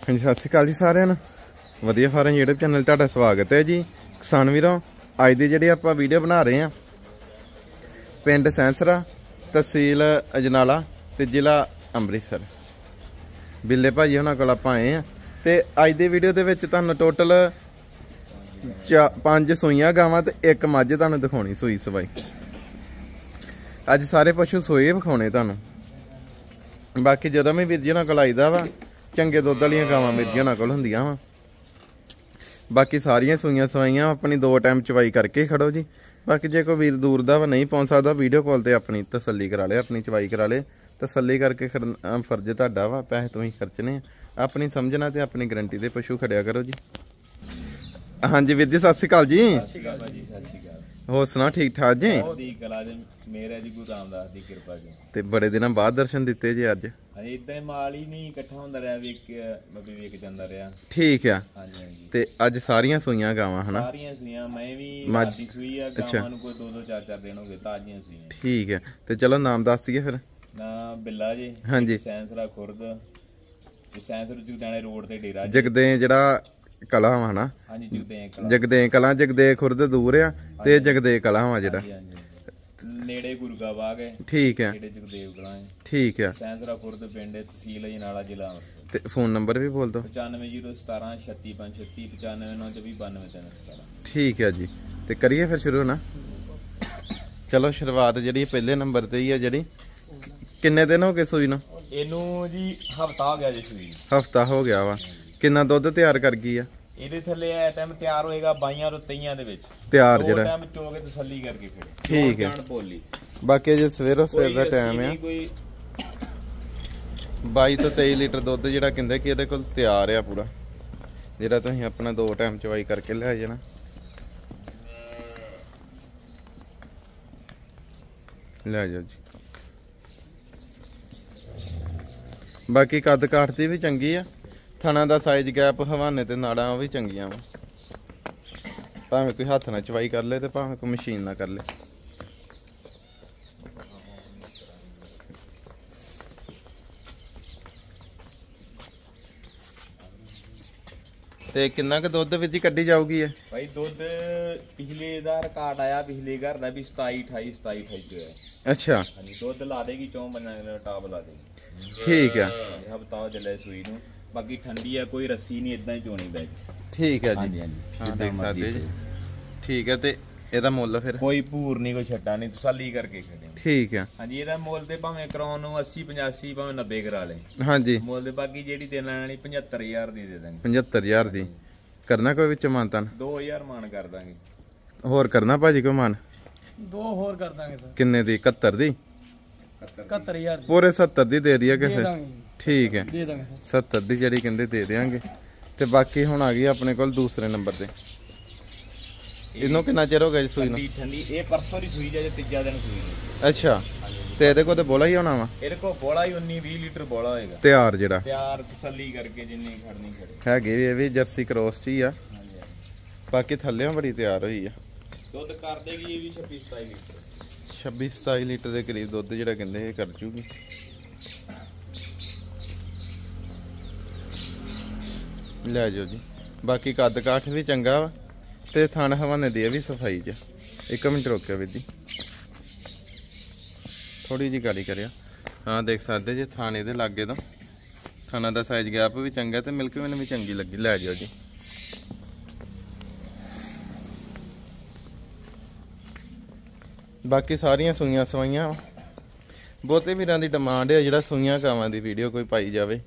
ਹਾਂਜੀ ਸਤਿ ਸ਼੍ਰੀ ਅਕਾਲ ਜੀ ਸਾਰਿਆਂ ਨੂੰ। ਵਧੀਆ ਫਾਰਮ YouTube ਚੈਨਲ ਤੁਹਾਡਾ ਸਵਾਗਤ ਹੈ ਜੀ। ਕਿਸਾਨ ਵੀਰੋ, ਅੱਜ ਦੀ ਜਿਹੜੀ ਆਪਾਂ ਵੀਡੀਓ ਬਣਾ ਰਹੇ ਹਾਂ ਪਿੰਡ ਸੈਂਸਰਾ, ਤਹਿਸੀਲ ਅਜਨਾਲਾ ਤੇ ਜ਼ਿਲ੍ਹਾ ਅੰਮ੍ਰਿਤਸਰ। ਬਿੱਲੇ ਭਾਜੀ ਉਹਨਾਂ ਕੋਲ ਆਪਾਂ ਆਏ ਹਾਂ ਤੇ ਅੱਜ ਦੀ ਵੀਡੀਓ ਦੇ ਵਿੱਚ ਤੁਹਾਨੂੰ ਟੋਟਲ 5 ਸੂਈਆਂ ਗਾਵਾਂ ਤੇ 1 ਮੱਝ ਤੁਹਾਨੂੰ ਦਿਖਾਉਣੀ ਸੂਈ ਸਵਾਈ। ਅੱਜ ਸਾਰੇ ਪਸ਼ੂ ਸੋਏ ਵਿਖਾਉਣੇ ਤੁਹਾਨੂੰ। ਬਾਕੀ ਜਦੋਂ ਵੀ ਵੀਰ ਜੀ ਉਹਨਾਂ ਕੋਲ ਆਈਦਾ ਵਾ ਚੰਗੇ ਦੁੱਧ ਵਾਲੀਆਂ ਗਾਵਾਂ ਵੀਰ ਜੀ ਉਹਨਾਂ ਕੋਲ ਹੁੰਦੀਆਂ ਵਾ। ਬਾਕੀ ਸਾਰੀਆਂ ਸੂਈਆਂ ਸਵਾਈਆਂ ਆਪਣੀ 2 ਟਾਈਮ ਚਵਾਈ ਕਰਕੇ ਖੜੋ ਜੀ। ਬਾਕੀ ਜੇ ਕੋਈ ਵੀਰ ਦੂਰ ਦਾ ਵਾ ਨਹੀਂ ਪਹੁੰਚ ਸਕਦਾ, ਵੀਡੀਓ ਕਾਲ ਤੇ ਆਪਣੀ ਤਸੱਲੀ ਕਰਾ ਲੇ, ਆਪਣੀ ਚਵਾਈ ਕਰਾ ਲੇ। ਤਸੱਲੀ ਕਰਕੇ ਫਰਜ਼ ਤੁਹਾਡਾ ਵਾ, ਪੈਸੇ ਤੁਸੀਂ ਖਰਚਣੇ ਆਪਣੀ ਸਮਝਣਾ ਤੇ ਆਪਣੀ ਗਰੰਟੀ ਦੇ ਪਸ਼ੂ ਖੜਿਆ ਕਰੋ ਜੀ। ਹਾਂਜੀ ਵੀਰ ਜੀ ਸਤਿ ਸ਼੍ਰੀ ਅਕਾਲ ਜੀ। ਸਤਿ ਸ਼੍ਰੀ ਅਕਾਲ ਜੀ। ਸਤਿ ਸ਼੍ਰੀ ਅਕਾਲ। ਹੋਰ ਸੁਣਾ ਠੀਕ ਠਾਕ ਜੀ? ਮੇਰਾ ਜੀ ਗੁਰੂ ਰਾਮਦਾਸ ਦੀ ਕਿਰਪਾ ਜੀ। ਤੇ ਬੜੇ ਦਿਨਾਂ ਬਾਅਦ ਦਰਸ਼ਨ ਦਿੱਤੇ ਜੀ ਅੱਜ। ਹਾਂਜੀ ਇਦਾਂ ਹੀ ਮਾਲ ਹੀ ਨਹੀਂ ਇਕੱਠਾ ਹੁੰਦਾ ਰਿਹਾ, ਵੇਖ ਜਾਂਦਾ ਰਿਹਾ। ਠੀਕ ਆ। ਹਾਂਜੀ ਹਾਂਜੀ। ਤੇ ਅੱਜ ਸਾਰੀਆਂ ਸੂਈਆਂ ਗਾਵਾਂ ਹਨਾ? ਸਾਰੀਆਂ ਸੂਈਆਂ। ਮੈਂ ਵੀ ਮਾਦੀ ਸੂਈ ਆ। ਗਾਵਾਂ ਨੂੰ ਕੋਈ 2-2 4-4 ਦਿਨ ਹੋ ਗਏ ਤਾਜ਼ੀਆਂ ਸੂਈਆਂ। ਠੀਕ ਹੈ ਤੇ ਚਲੋ ਨਾਮ ਦੱਸ ਦਈਏ ਫਿਰ। ਨਾ ਬਿੱਲਾ ਜੀ। ਹਾਂਜੀ। ਸੈਂਸਰਾ ਖੁਰਦ, ਸੈਂਸਰਾ ਜਗਦਾਣੇ ਰੋਡ ਤੇ ਡੇਰਾ ਜਗਦੇ ਜਿਹੜਾ ਕਲਾ ਵਾ ਹਨਾ? ਹਾਂਜੀ ਜਗਦੇ ਕਲਾ। ਜਗਦੇ ਖੁਰਦ ਦੂਰ ਆ ਤੇ ਜਗਦੇ ਕਲਾ ਵਾ ਜਿਹੜਾ ਨੇੜੇ ਗੁਰਗਾ ਬਾਗ ਹੈ। ਠੀਕ ਹੈ। ਨੇੜੇ ਜਗਦੇਵ ਕਲਾਂ ਹੈ। ਠੀਕ ਹੈ। ਸੈਂਸਰਾ ਖੁਰਦ ਪਿੰਡ ਹੈ, ਤਹਿਸੀਲ ਅਜਨਾਲਾ, ਜ਼ਿਲ੍ਹਾ ਅੰਮ੍ਰਿਤਸਰ। ਤੇ ਫੋਨ ਨੰਬਰ ਵੀ ਬੋਲ ਦਿਓ। 9501 36536 95922923 ਠੀਕ ਹੈ ਜੀ। ਤੇ ਕਰੀਏ ਫਿਰ ਸ਼ੁਰੂ ਨਾ। ਚਲੋ ਸ਼ੁਰੂਆਤ ਜਿਹੜੀ ਪਹਿਲੇ ਨੰਬਰ ਤੇ ਹੀ ਆ। ਜਿਹੜੀ ਕਿੰਨੇ ਦਿਨ ਹੋ ਗਏ ਸੂਈ ਨੂੰ? ਇਹਨੂੰ ਜੀ ਹਫਤਾ ਹੋ ਗਿਆ ਜੀ ਸੂਈ। ਹਫਤਾ ਹੋ ਗਿਆ ਵਾ। ਕਿੰਨਾ ਦੁੱਧ ਤਿਆਰ ਕਰ ਗਈ ਆ? ਇਹਦੇ ਥੱਲੇ ਇਹ ਟਾਈਮ ਤਿਆਰ ਹੋਏਗਾ 22 ਤੋਂ 23 ਦੇ ਵਿੱਚ ਤਿਆਰ ਜਿਹੜਾ ਟਾਈਮ ਚੋ ਕੇ ਤਸੱਲੀ ਕਰਕੇ ਖੜੇ। ਠੀਕ ਹੈ। ਬਾਕੀ ਜੇ ਸਵੇਰ ਦਾ ਟਾਈਮ ਆ 22 ਤੋਂ 23 ਲੀਟਰ ਦੁੱਧ ਜਿਹੜਾ ਕਹਿੰਦੇ ਕਿ ਇਹਦੇ ਕੋਲ ਤਿਆਰ ਆ ਪੂਰਾ, ਜਿਹੜਾ ਤੁਸੀਂ ਆਪਣਾ 2 ਟਾਈਮ ਚਵਾਈ ਕਰਕੇ ਲੈ ਜਾਣਾ। ਲੈ ਜਾਓ ਜੀ। ਬਾਕੀ ਕੱਦ ਕਾਠ ਦੀ ਵੀ ਚੰਗੀ ਆ। ਥਣਾ ਦਾ ਸਾਈਜ਼ ਗੈਪ, ਹਵਾਨੇ ਤੇ ਨਾੜਾਂ ਉਹ ਵੀ ਚੰਗੀਆਂ ਵਾ। ਭਾਵੇਂ ਕੋਈ ਹੱਥ ਨਾਲ ਚਵਾਈ ਕਰ ਲੇ ਤੇ ਭਾਵੇਂ ਕੋਈ ਮਸ਼ੀਨ ਨਾਲ ਕਰ ਲੇ। ਤੇ ਕਿੰਨਾ ਕੁ ਦੁੱਧ ਵਿੱਚ ਹੀ ਕੱਢੀ ਜਾਊਗੀ ਇਹ? ਭਾਈ ਦੁੱਧ ਪਿਛਲੇ ਦਾ ਰਿਕਾਰਡ ਆਇਆ, ਪਿਛਲੇ ਘਰ ਦਾ ਵੀ 27-28 ਜੋ ਹੈ। ਅੱਛਾ। ਹਾਂਜੀ ਦੁੱਧ ਲਾ ਦੇਗੀ 4 ਮਹੀਨੇ ਟਾਪ ਲਾ ਦੇਗੀ। ਠੀਕ ਆ। ਹਫਤਾ ਚੱਲੇ ਸੂਈ ਨੂੰ। ਬਾਕੀ ਠੰਡੀ ਆ, ਕੋਈ ਰੱਸੀ ਨਹੀਂ, ਇਦਾਂ ਹੀ ਚੋਣੀ ਪੈ ਜੀ। ਠੀਕ ਹੈ ਜੀ। ਹਾਂਜੀ ਹਾਂ ਦੇਖ ਸਕਦੇ ਜੀ। ਠੀਕ ਹੈ। ਤੇ ਇਹਦਾ ਮੁੱਲ ਫਿਰ? ਕੋਈ ਭੂਰ ਨਹੀਂ, ਕੋਈ ਛੱਟਾ ਨਹੀਂ, ਤਸੱਲੀ ਕਰਕੇ ਖੜੇ। ਠੀਕ ਆ। ਹਾਂਜੀ ਇਹਦਾ ਮੁੱਲ ਤੇ ਭਾਵੇਂ ਕਰਾਉਣ ਨੂੰ 80-85 ਭਾਵੇਂ 90 ਕਰਾ ਲੇ। ਹਾਂਜੀ ਮੁੱਲ ਦੇ ਬਾਕੀ ਜਿਹੜੀ ਦੇਣ ਵਾਲੀ 75000 ਦੀ ਦੇ ਦਾਂਗੇ। 75000 ਦੀ ਕਰਨਾ ਕੋਈ ਵਿੱਚ ਮਾਨਤਾਨ? 2000 ਮਾਨ ਕਰ ਦਾਂਗੇ। ਹੋਰ ਕਰਨਾ ਭਾਜੀ ਕੋਈ ਮਾਨ? 2 ਹੋਰ ਕਰ ਦਾਂਗੇ ਸਰ। ਕਿੰਨੇ ਦੀ? 71 ਦੀ? 71000 ਪੂਰੇ 70 ਦੀ ਦੇ ਦਈਏ ਫਿਰ? ਠੀਕ ਹੈ। ਦੇ ਦਾਂਗੇ 70 ਦੀ ਜਿਹੜੀ ਕਹਿੰਦੇ ਦੇ ਦੇਾਂਗੇ। ਤੇ ਬਾਕੀ ਹੁਣ ਆ ਗਈ ਆਪਣੇ ਕੋਲ ਦੂਸਰੇ ਨੰਬਰ ਤੇ। ਇਹਨੂੰ ਕਿੰਨਾ ਚਿਰ ਹੋ ਗਿਆ ਜੀ ਸੂਈ ਨੂੰ? ਠੰਡੀ ਇਹ ਪਰਸੋਂ ਦੀ ਸੂਈ ਜੇ ਤੀਜਾ ਦਿਨ ਸੂਈ। ਅੱਛਾ। ਤੇ ਇਹਦੇ ਕੋਲ ਤੇ ਬੋਲਾ ਹੀ ਹੋਣਾ ਵਾ? ਇਹਦੇ ਕੋਲ ਬੋਲਾ ਹੀ 19-20 ਲੀਟਰ ਬੋਲਾ ਹੋਏਗਾ ਤਿਆਰ। ਜਿਹੜਾ ਤਿਆਰ ਤਸੱਲੀ ਕਰਕੇ ਜਿੰਨੀ ਖੜਨੀ ਖੜੇ ਹੈਗੇ ਵੀ ਇਹ ਵੀ ਜਰਸੀ ਕ੍ਰੋਸ ਚ ਹੀ ਆ। ਬਾਕੀ ਥੱਲੇੋਂ ਬੜੀ ਤਿਆਰ ਹੋਈ ਆ। ਦੁੱਧ ਕਰ ਦੇਗੀ ਇਹ ਵੀ 26-27 ਲੀਟਰ। 26-27 ਲੀਟਰ ਦੇ ਕਰੀਬ ਦੁੱਧ ਜਿਹੜਾ ਕਹਿੰਦੇ ਇਹ ਕਰ ਜੂਗੀ। ਲੈ ਜਾਓ ਜੀ। ਬਾਕੀ ਕੱਦ ਕਾਠ ਵੀ ਚੰਗਾ ਵਾ ਤੇ ਥਣ ਹਵਾਨੇ ਦੀ ਵੀ ਸਫਾਈ ਚ। 1 ਮਿੰਟ ਰੋਕਿਆ ਵੀਰ ਜੀ, ਥੋੜੀ ਜਿਹੀ ਗਾਲੀ ਕਰਿਆ। ਹਾਂ ਦੇਖ ਸਕਦੇ ਜੇ ਥਾਣੇ ਦੇ ਲਾਗੇ ਤੋਂ ਥਾਣਾ ਦਾ ਸਾਈਜ਼ ਗੈਪ ਵੀ ਚੰਗਾ ਤੇ ਮਿਲਕ ਮੈਨੂੰ ਵੀ ਚੰਗੀ ਲੱਗੀ। ਲੈ ਜਾਓ ਜੀ। ਬਾਕੀ ਸਾਰੀਆਂ ਸੂਈਆਂ ਸਵਾਈਆਂ। ਬਹੁਤੇ ਵੀਰਾਂ ਦੀ ਡਿਮਾਂਡ ਹੈ ਜਿਹੜਾ ਸੂਈਆਂ ਗਾਵਾਂ ਦੀ ਵੀਡੀਓ ਕੋਈ ਪਾਈ ਜਾਵੇ।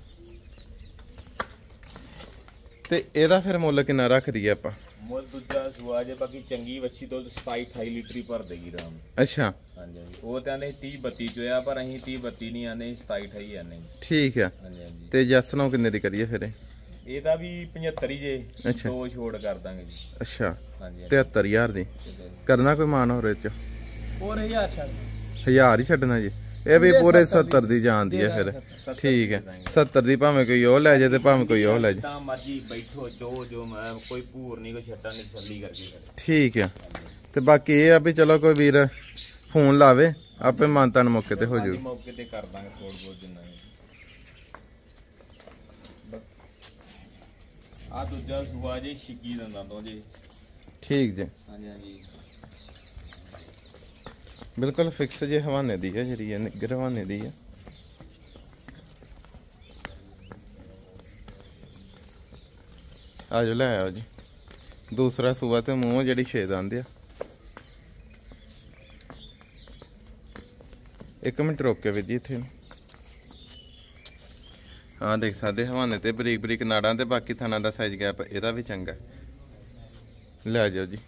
ਤੇ ਇਹਦਾ ਫਿਰ ਮੁੱਲ ਕਿੰਨਾ ਰੱਖ ਦਈਏ ਆਪਾਂ? ਮੁੱਲ ਦੂਜਾ ਸੂਆ ਜੇ ਬਾਕੀ ਚੰਗੀ ਵੱਛੀ ਦੁੱਧ 27-28 ਲੀਟਰ ਹੀ ਭਰ ਦੇਗੀ ਰਾਮ। ਅੱਛਾ। ਹਾਂਜੀ ਹਾਂਜੀ। ਉਹ ਤਾਂ ਆਂਦੇ 30-32 ਚੋਇਆ, ਪਰ ਅਸੀਂ 30-32 ਨਹੀਂ ਆਂਦੇ, 27-28 ਆਂਦੇ। ਠੀਕ ਆ। ਹਾਂਜੀ ਹਾਂਜੀ। ਤੇ ਜੱਸ ਨੂੰ ਕਿੰਨੇ ਦੀ ਕਰੀਏ ਫਿਰ? ਇਹਦਾ ਵੀ 75 ਹੀ ਜੇ। ਅੱਛਾ। 2 ਛੋੜ ਕਰ ਦਾਂਗੇ ਜੀ। ਅੱਛਾ। ਹਾਂਜੀ 73000 ਦੀ ਕਰਨਾ ਕੋਈ ਮਾਨ ਹੋਰ ਚ? ਹੋਰ 1000 ਛੱਡ। 1000 ਹੀ ਛੱਡਣਾ ਜੀ। ਇਹ ਵੀ ਪੂਰੇ 70 ਦੀ ਜਾਂਦੀ ਹੈ ਫਿਰ। ਠੀਕ ਹੈ। 70 ਦੀ ਭਾਵੇਂ ਕੋਈ ਉਹ ਲੈ ਜਾਏ ਤੇ ਭਾਵੇਂ ਕੋਈ ਉਹ ਲੈ ਜਾਏ। ਤਾਂ ਮਰਜੀ ਬੈਠੋ ਜੋ ਕੋਈ ਭੂਰ ਨਹੀਂ, ਕੋਈ ਛੱਟਾ ਨਹੀਂ, ਤਸੱਲੀ ਕਰਕੇ। ਠੀਕ ਹੈ। ਤੇ ਬਾਕੀ ਇਹ ਆ ਵੀ ਚਲੋ ਕੋਈ ਵੀਰ ਫੋਨ ਲਾਵੇ ਆਪੇ ਮਾਨਤਾਨ ਮੌਕੇ ਤੇ ਹੋ ਜਾਊ। ਮੌਕੇ ਤੇ ਕਰ ਦਾਂਗੇ ਥੋੜਾ ਬਹੁਤ ਜਿੰਨਾ। ਆ ਦੂਜਾ ਸੂਆ ਜੇ 26 ਦੰਦਾਂ ਤੋਂ ਜੇ। ਠੀਕ ਜੇ, ਹਾਂਜੀ ਹਾਂਜੀ ਬਿਲਕੁਲ ਫਿਕਸ ਜੇ ਹਵਾਨੇ ਦੀ ਹੈ ਜਿਹੜੀ ਨਿੱਗਰ ਹਵਾਨੇ ਦੀ ਹੈ। ਆ ਜੋ ਲੈ ਆਓ ਜੀ। ਦੂਸਰਾ ਸੂਆ ਤੇ ਮੂੰਹ ਜਿਹੜੀ 6 ਦੰਦ ਆ। ਇੱਕ ਮਿੰਟ ਰੋਕ ਕੇ ਵੀਰ ਜੀ ਇੱਥੇ। ਹਾਂ ਦੇਖ ਸਕਦੇ ਹਵਾਨੇ ਤੇ ਬਰੀਕ ਬਰੀਕ ਨਾੜਾਂ ਤੇ ਬਾਕੀ ਥਾਣਾ ਦਾ ਸਾਈਜ਼ ਗੈਪ ਇਹਦਾ ਵੀ ਚੰਗਾ। ਲੈ ਜਾਓ ਜੀ।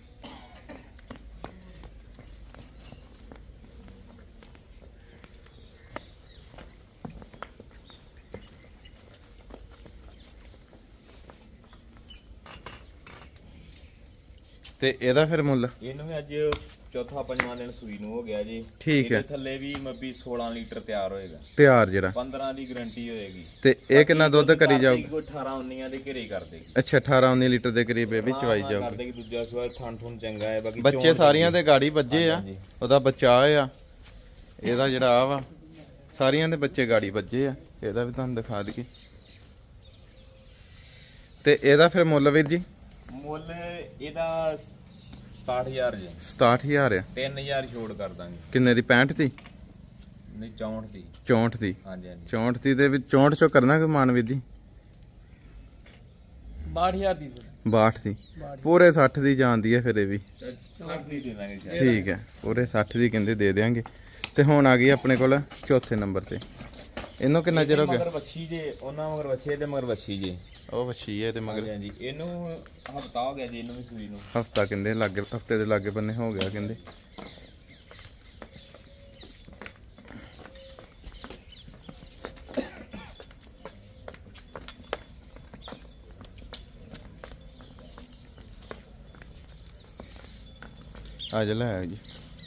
ਤੇ ਇਹਦਾ ਫਿਰ ਮੁੱਲ? ਇਹਨੂੰ ਵੀ ਅੱਜ ਚੌਥਾ ਪੰਜਵਾਂ ਦਿਨ ਸੂਈ ਨੂੰ ਹੋ ਗਿਆ ਜੀ। ਠੀਕ ਹੈ। ਇਹਦੇ ਥੱਲੇ ਵੀ ਮੱਬੀ 16 ਲੀਟਰ ਤਿਆਰ ਹੋਏਗਾ। ਤਿਆਰ ਜਿਹੜਾ 15 ਦੀ ਗਾਰੰਟੀ ਹੋਏਗੀ। ਤੇ ਇਹ ਕਿੰਨਾ ਦੁੱਧ ਕਰੀ ਜਾਊ? ਕੋਈ 18 19 ਦੇ ਘਰੇ ਕਰ ਦੇਗੀ। ਅੱਛਾ 18 19 ਲੀਟਰ ਦੇ ਕਰੀਬ ਇਹ ਵੀ ਚਵਾਈ ਕਰ ਜਾਊਗੀ। ਦੇਗੀ। ਦੂਜਾ ਸੂਆ ਥਣ ਥੁਣ ਚੰਗਾ ਹੈ। ਬਾਕੀ ਬੱਚੇ ਸਾਰੀਆਂ ਦੇ ਗਾੜੀ ਵੱਜੇ ਆ। ਉਹਦਾ ਬੱਚਾ ਆ, ਇਹਦਾ ਜਿਹੜਾ ਆ ਵਾ ਸਾਰੀਆਂ ਦੇ ਬੱਚੇ ਗਾੜੀ ਵੱਜੇ ਆ। ਇਹਦਾ ਵੀ ਤੁਹਾਨੂੰ ਦਿਖਾ ਦਈਏ। ਤੇ ਇਹਦਾ ਫਿਰ ਮੁੱਲ ਵੀਰ ਜੀ? ਮੁੱਲ ਇਹਦਾ 67000 ਜੀ। 67000 ਆ। 3000 ਛੋੜ ਕਰ ਦਾਂਗੇ। ਕਿੰਨੇ ਦੀ? 65 ਦੀ? ਨਹੀਂ 64 ਦੀ। 64 ਦੀ? ਹਾਂਜੀ ਹਾਂਜੀ 64 ਦੀ ਦੇ ਵਿੱਚ 64 ਚੋਂ ਕਰਨਾ ਕੋਈ ਮਾਨ ਵੀਰ ਜੀ? 62000 ਦੀ ਸਰ। 62 ਦੀ? ਪੂਰੇ 60 ਦੀ ਜਾਂਦੀ ਹੈ ਫਿਰ ਇਹ ਵੀ। 60 ਦੀ ਦੇ ਦਾਂਗੇ ਸ਼ਾਇਦ। ਠੀਕ ਹੈ, ਪੂਰੇ 60 ਦੀ ਕਹਿੰਦੇ ਦੇ ਦੇਾਂਗੇ। ਤੇ ਹੁਣ ਆ ਗਈ ਆਪਣੇ ਕੋਲ ਚੌਥੇ ਨੰਬਰ ਤੇ। ਇਹਨੂੰ ਕਿੰਨਾ ਚਿਰ ਹੋ ਗਿਆ? ਮਗਰ ਵੱਛੀ ਜੇ, ਉਹਨਾਂ ਮਗਰ ਵੱਛੇ ਤੇ ਮਗਰ ਵੱਛੀ ਜੇ। ਉਹ ਵੱਛੀ ਹੈ ਤੇ ਮਗਰ। ਹਾਂਜੀ ਇਹਨੂੰ ਹਫਤਾ ਹੋ ਗਿਆ ਜੀ। ਇਹਨੂੰ ਵੀ ਸੂਈ ਨੂੰ ਹਫਤਾ ਕਹਿੰਦੇ ਲਾਗੇ, ਹਫਤੇ ਦੇ ਲਾਗੇ ਬੰਨੇ ਹੋ ਗਿਆ ਕਹਿੰਦੇ। ਆ ਜਾ ਲੈ ਆਓ ਜੀ।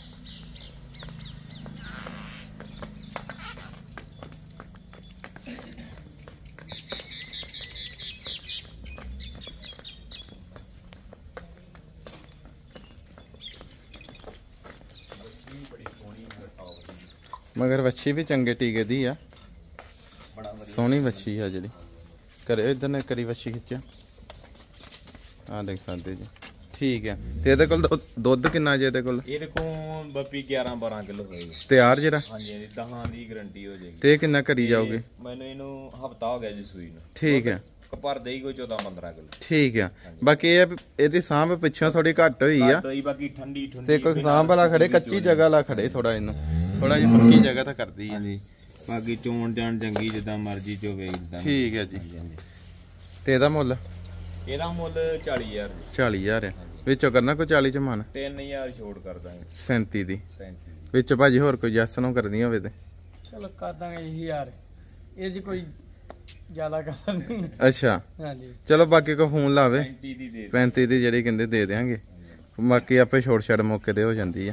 ਮਗਰ ਵੱਛੀ ਵੀ ਚੰਗੇ ਟੀਕੇ ਦੀ ਆ। ਸੋਹਣੀ ਵੱਛੀ ਆ ਜਿਹੜੀ। ਕਰੇ ਇਧਰ ਨੇ ਕਰੀ ਵੱਛੀ ਖਿੱਚਿਆ। ਆ ਦੇਖ ਸਕਦੇ ਜੀ। ਠੀਕ ਹੈ। ਤੇ ਇਹਦੇ ਕੋਲ ਦੁੱਧ ਕਿੰਨਾ ਜੇ ਇਹਦੇ ਕੋਲ? ਇਹਦੇ ਕੋਲ ਬੱਪੀ 11 12 ਕਿਲੋ ਹੋਏਗਾ ਤਿਆਰ ਜਿਹੜਾ। ਹਾਂਜੀ ਹਾਂਜੀ 10 ਦੀ ਗਾਰੰਟੀ ਹੋ ਜਾਏਗੀ। ਤੇ ਇਹ ਕਿੰਨਾ ਕਰੀ ਜਾਓਗੇ? ਮੈਨੂੰ ਇਹਨੂੰ ਹਫਤਾ ਹੋ ਗਿਆ ਜੀ ਸੂਈ ਨੂੰ। ਠੀਕ ਹੈ। ਭਰ ਦੇਈ ਕੋਈ 14 15 ਕਿਲੋ। ਠੀਕ ਆ। ਬਾਕੀ ਇਹ ਆ ਵੀ ਇਹਦੀ ਸਾਂਭ ਪਿੱਛੋਂ ਥੋੜੀ ਘੱਟ ਹੋਈ ਆ। ਬਾਕੀ ਠੰਡੀ ਠੰਡੀ ਤੇ ਕੋਈ ਸਾਂਭ ਵਾਲਾ ਖੜੇ, ਕੱਚੀ ਜਗ੍ਹਾ ਲਾ ਖੜੇ ਥੋੜਾ ਇਹਨੂੰ। ਥੋੜਾ ਜਿਹੀ ਪੱਕੀ ਜਗ੍ਹਾ ਤਾਂ ਕਰਦੀ ਆ। ਹਾਂਜੀ ਬਾਕੀ ਚੋਣ ਜਾਣ ਚੰਗੀ ਜਿੱਦਾਂ ਮਰਜ਼ੀ ਚੋਵੇ ਇਦਾਂ। ਠੀਕ ਹੈ ਜੀ। ਤੇ ਇਹਦਾ ਮੁੱਲ? ਇਹਦਾ ਮੁੱਲ 40000 ਜੀ। 40000 ਆ। ਵਿੱਚੋਂ ਕਰਨਾ ਕੋਈ 40 ਚ ਮਨ? 3000 ਛੋੜ ਕਰ ਦਾਂਗੇ। 37 ਦੀ? 37 ਦੀ। ਵਿੱਚ ਭਾਜੀ ਹੋਰ ਕੋਈ ਜੈਸ ਨੂੰ ਕਰਨੀ ਹੋਵੇ ਤੇ? ਚਲੋ ਕਰ ਦਾਂਗੇ ਇਹੀ ਯਾਰ। ਇਹ ਜੀ ਕੋਈ ਜ਼ਿਆਦਾ ਕਰ ਨਹੀਂ। ਅੱਛਾ ਹਾਂਜੀ ਚਲੋ ਬਾਕੀ ਕੋ ਫੋਨ ਲਾਵੇ। 35 ਦੀ ਦੇ 35 ਦੀ ਜਿਹੜੀ ਕਹਿੰਦੇ ਦੇ ਦੇਾਂਗੇ। ਬਾਕੀ ਆਪੇ ਛੋੜ ਛੜ ਮੌਕੇ ਤੇ ਹੋ ਜਾਂਦੀ ਆ।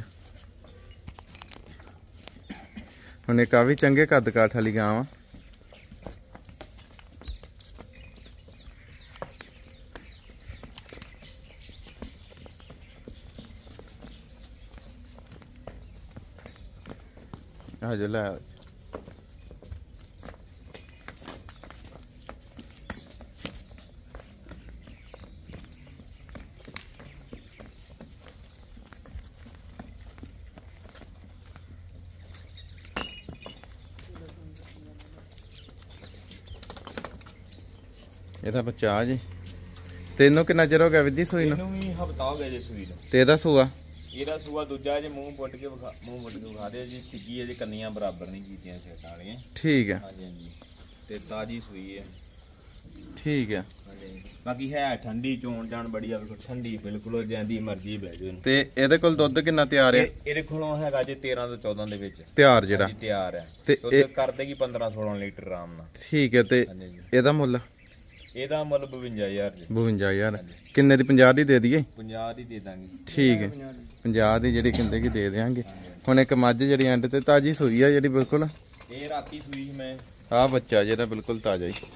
ਹੁਣ ਇੱਕ ਆ ਵੀ ਚੰਗੇ ਕੱਦ ਕਾਠ ਵਾਲੀ ਗਾਂ ਵਾ। ਆ ਜੋ ਲੈ ਆਓ। ਇਹਦਾ ਬੱਚਾ ਆ ਜੀ। ਤੈਨੂੰ ਕਿੰਨਾ ਚਿਰ ਹੋ ਗਿਆ ਵਿੱਦੀ ਸੂਈ ਨੂੰ? ਇਹਨੂੰ ਵੀ ਹਫਤਾ ਹੋ ਗਿਆ ਜੀ ਸੂਈ ਨੂੰ। ਤੇ ਇਹਦਾ ਸੂਆ? ਇਹਦਾ ਸੂਆ ਦੂਜਾ ਜੇ ਮੂੰਹ ਪੁੱਟ ਕੇ ਵਿਖਾ ਦੇ ਜੀ। ਸਿੱਗੀ ਇਹਦੇ ਕੰਨੀਆਂ ਬਰਾਬਰ ਨਹੀਂ ਕੀਤੀਆਂ ਛੇਟਾਂ ਵਾਲੀਆਂ। ਠੀਕ ਹੈ। ਹਾਂਜੀ ਹਾਂਜੀ ਤੇ ਤਾਜੀ ਸੂਈ ਹੈ। ਠੀਕ ਹੈ। ਹਾਂਜੀ ਬਾਕੀ ਹੈ ਠੰਡੀ ਚੋਣ ਜਾਣ ਬੜੀ ਆ। ਠੰਡੀ ਬਿਲਕੁਲ ਜਾਂਦੀ ਮਰਜ਼ੀ ਬਹਿ ਜਾਓ। ਤੇ ਇਹਦੇ ਕੋਲ ਦੁੱਧ ਕਿੰਨਾ ਤਿਆਰ ਹੈ? ਇਹਦੇ ਕੋਲੋਂ ਹੈਗਾ ਜੀ 13 ਤੋਂ 14 ਦੇ ਵਿੱਚ ਤਿਆਰ ਜਿਹੜਾ। ਤਿਆਰ ਹੈ। ਤੇ ਦੁੱਧ ਕਰ ਦੇਗੀ 15 16 ਲੀਟਰ ਆਰਾਮ ਨਾਲ। ਠੀਕ ਹੈ। ਤੇ ਇਹਦਾ ਮੁੱਲ? ਇਹਦਾ ਮੁੱਲ 52000 ਜੀ। 52000 ਕਿੰਨੇ ਦੀ? 50 ਦੀ ਦੇ ਦਈਏ? 50 ਦੀ ਦੇ ਦਾਂਗੇ। ਠੀਕ ਹੈ। 50 ਦੀ ਜਿਹੜੀ ਕਹਿੰਦੇ ਕਿ ਦੇ ਦੇਾਂਗੇ। ਹੁਣ ਇੱਕ ਮੱਝ ਜਿਹੜੀ ਐਂਡ ਤੇ ਤਾਜੀ ਸੂਈ ਆ ਜਿਹੜੀ ਬਿਲਕੁਲ। ਇਹ ਰਾਤੀ ਸੂਈ ਮੈਂ। ਆ ਬੱਚਾ ਜਿਹੜਾ ਬਿਲਕੁਲ ਤਾਜ਼ਾ ਹੀ।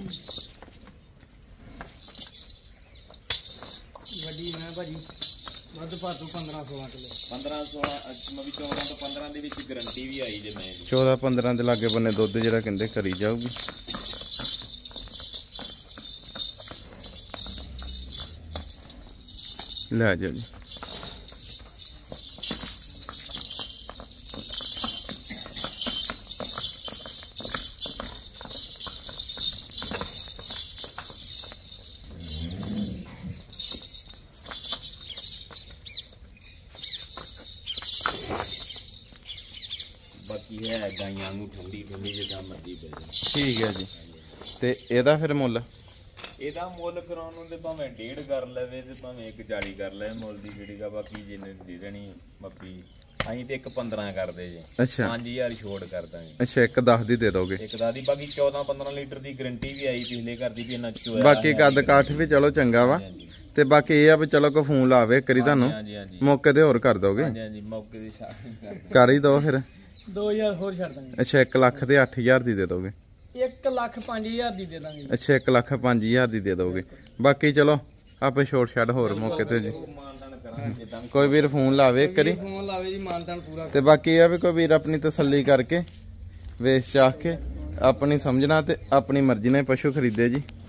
ਵੱਡੀ ਮੈਂ ਭਾਜੀ ਵੱਧ ਭਾਤੂ 15 16 ਕਿਲੋ। 15 16 ਮੈਂ ਵੀ 14 ਤੋਂ 15 ਦੇ ਵਿੱਚ ਗਾਰੰਟੀ ਵੀ ਆਈ ਜੇ ਮੈਂ। 14 15 ਦੇ ਲਾਗੇ ਬੰਨੇ ਦੁੱਧ ਜਿਹੜਾ ਕਹਿੰਦੇ ਕਰੀ ਜਾਊਗੀ। ਲੈ ਜਾਓ ਜੀ। ਬਾਕੀ ਹੈ ਗਾਈਆਂ ਨੂੰ ਠੰਡੀ ਜਿੱਦਾਂ ਮਰਜ਼ੀ ਪੈ ਜਾਏ। ਠੀਕ ਹੈ ਜੀ। ਤੇ ਇਹਦਾ ਫਿਰ ਮੁੱਲ? ਇਹਦਾ ਮੁੱਲ ਕਰਾਉਣ ਨੂੰ ਤੇ ਭਾਵੇਂ 1.5 ਕਰ ਲਵੇ ਤੇ ਭਾਵੇਂ 1.40 ਕਰ ਲਵੇ ਮੁੱਲ ਦੀ ਜਿਹੜੀ ਗਾ। ਬਾਕੀ ਜਿੰਨੇ ਦੀ ਦੇਣੀ ਮੱਪੀ ਅਸੀਂ ਤੇ 1.15 ਕਰਦੇ ਜੇ। ਅੱਛਾ 5000 ਛੋੜ ਕਰ ਦਾਂਗੇ। ਅੱਛਾ 1.10 ਦੀ ਦੇ ਦੋਗੇ? 1.10 ਦੀ। ਬਾਕੀ 14-15 ਲੀਟਰ ਦੀ ਗਰੰਟੀ ਵੀ ਆਈ ਪਿਛਲੇ ਘਰ ਦੀ ਵੀ ਇਹਨਾਂ ਚੋਇਆ। ਬਾਕੀ ਕੱਦ ਕਾਠ ਵੀ ਚਲੋ ਚੰਗਾ ਵਾ। ਤੇ ਬਾਕੀ ਇਹ ਆ ਵੀ ਚਲੋ ਕੋਈ ਫੋਨ ਲਾਵੇ ਕਰੀ ਤੁਹਾਨੂੰ ਮੌਕੇ ਤੇ ਹੋਰ ਕਰ ਦੋਗੇ? ਹਾਂਜੀ ਹਾਂਜੀ ਮੌਕੇ ਦੀ ਸ਼ਾਟ ਕਰ ਹੀ ਦੋ ਫਿਰ। 2000 ਹੋਰ ਛੱਡ ਦਾਂਗੇ। ਅੱਛਾ 1 ਲੱਖ ਤੇ 8000 ਦੀ ਦੇ ਦੋਗੇ? 1,05,000 ਦੀ ਦੇ ਦਾਂਗੇ। ਅੱਛਾ 1,05,000 ਦੀ ਦੇ ਦੋਗੇ। ਬਾਕੀ ਚਲੋ ਆਪੇ ਛੋਟ ਛੱਡ ਹੋਰ ਮੌਕੇ ਤੇ ਜੀ। ਕੋਈ ਵੀਰ ਫੋਨ ਲਾਵੇ ਕਰੀ ਫੋਨ ਲਾਵੇ ਜੀ ਮਾਨਤਾਨ ਪੂਰਾ। ਤੇ ਬਾਕੀ ਇਹ ਆ ਵੀ ਕੋਈ ਵੀਰ ਆਪਣੀ ਤਸੱਲੀ ਕਰਕੇ ਵੇਚ ਚਾਹ ਕੇ ਆਪਣੀ ਸਮਝਣਾ ਤੇ ਆਪਣੀ ਮਰਜ਼ੀ ਨਾਲ ਪਸ਼ੂ ਖਰੀਦੇ ਜੀ।